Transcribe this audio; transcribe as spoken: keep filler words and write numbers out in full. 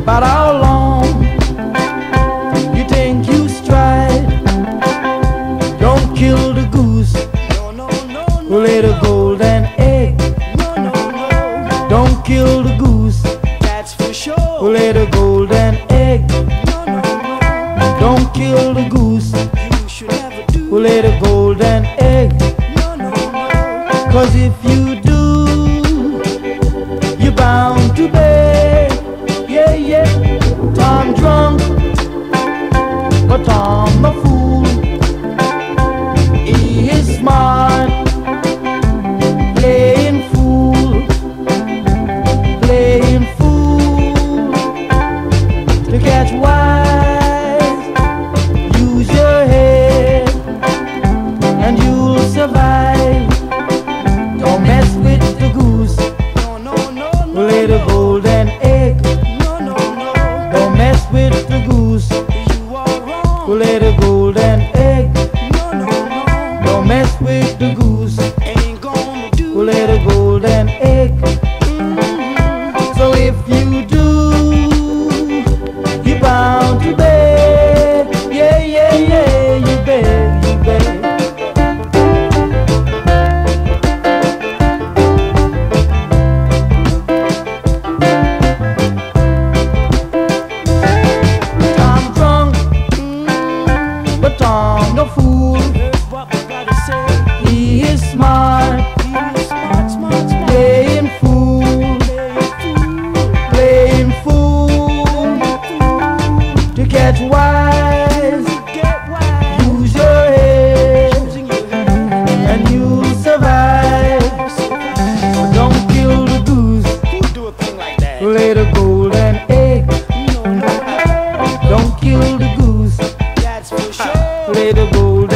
But how long you think you stride? Don't kill the goose who laid a golden egg. Don't kill the goose, That's for sure. who laid a golden egg. Don't kill the goose, You should never do. who laid a golden egg. No, no, no. Cause if you do, you're bound to pay. Yeah, yeah. Tom drunk, but Tom a fool. He is smart, playing fool, playing fool. To catch wise, use your head, and you'll survive. Don't mess with the goose No, no, no, who no. laid a golden egg. No, no, no. Don't mess with the goose You are wrong. who laid a golden egg. No, no, no. Don't mess with the goose Ain't gonna do. who laid a golden egg. So if you do, you're bound to beg. Yeah, yeah, yeah, you beg, you beg. Tom drunk, but Tom no fool. Heard what my brother said. He is smart, He is smart, smart, smart. playing fool, Playing playing fool. fool. To catch wise, Get wise. use your head, Using your head. and you'll survive. But don't kill the goose Who do a thing like that? who laid a golden egg. No, no, no. Don't kill the goose That's for sure. who laid a golden